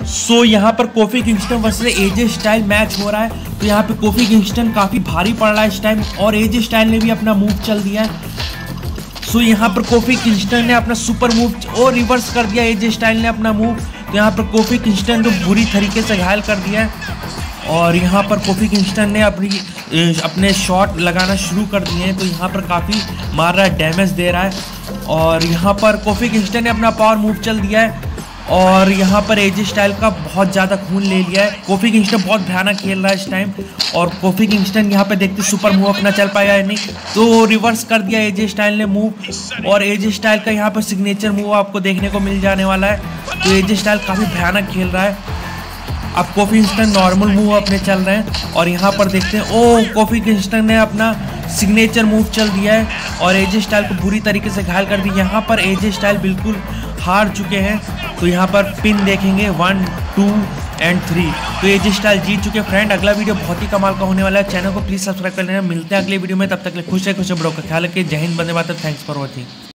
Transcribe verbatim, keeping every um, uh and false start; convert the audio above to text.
सो so, यहाँ पर Kofi Kingston versus AJ Style match हो रहा है। तो यहाँ पे कोफी किंगस्टन काफ़ी भारी पड़ रहा है इस टाइम और एजे स्टाइल ने भी अपना मूव चल दिया है। सो so, यहाँ पर कोफी किंगस्टन ने अपना सुपर मूव और रिवर्स कर दिया एजे स्टाइल ने अपना मूव। तो यहाँ पर कोफी किंगस्टन को बुरी तरीके से घायल कर दिया है और यहाँ पर कोफी किंगस्टन ने अपनी अपने शॉट लगाना शुरू कर दिए हैं। तो यहाँ पर काफ़ी मार रहा है, डैमेज दे रहा है और यहाँ पर कोफी किंगस्टन ने अपना पावर मूव चल दिया है और यहाँ पर एजे स्टाइल का बहुत ज़्यादा खून ले लिया है। कोफी किंगस्टन बहुत भयानक खेल रहा है इस टाइम और कोफी किंगस्टन यहाँ पे देखते सुपर मूव अपना चल पाएगा या नहीं। तो रिवर्स कर दिया एजे स्टाइल ने मूव और एजे स्टाइल का यहाँ पर सिग्नेचर मूव आपको देखने को मिल जाने वाला है। तो एजे स्टाइल काफ़ी भयानक खेल रहा है। अब कोफी किंगस्टन नॉर्मल मूव अपने चल रहे हैं और यहाँ पर देखते हैं ओ कोफी किंगस्टन ने अपना सिग्नेचर मूव चल दिया है और एजे स्टाइल को बुरी तरीके से घायल कर दी। यहाँ पर एजे स्टाइल बिल्कुल हार चुके हैं। तो यहाँ पर पिन देखेंगे वन टू एंड थ्री। तो एजे स्टाइल जीत चुके फ्रेंड। अगला वीडियो बहुत ही कमाल का होने वाला है, चैनल को प्लीज़ सब्सक्राइब कर लेना। मिलते हैं अगले वीडियो में, तब तक खुश है खुश है, बड़ों का ख्याल रखिए। जय हिंद, वंदे मातरम, थैंक्स फॉर वॉचिंग।